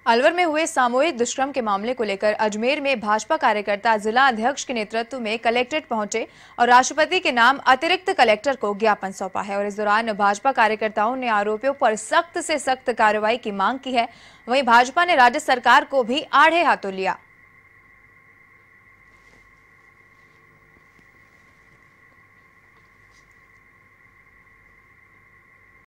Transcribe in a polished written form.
अलवर में हुए सामूहिक दुष्कर्म के मामले को लेकर अजमेर में भाजपा कार्यकर्ता जिला अध्यक्ष के नेतृत्व में कलेक्ट्रेट पहुंचे और राष्ट्रपति के नाम अतिरिक्त कलेक्टर को ज्ञापन सौंपा है। और इस दौरान भाजपा कार्यकर्ताओं ने आरोपियों पर सख्त से सख्त कार्रवाई की मांग की है। वहीं भाजपा ने राज्य सरकार को भी आड़े हाथों लिया।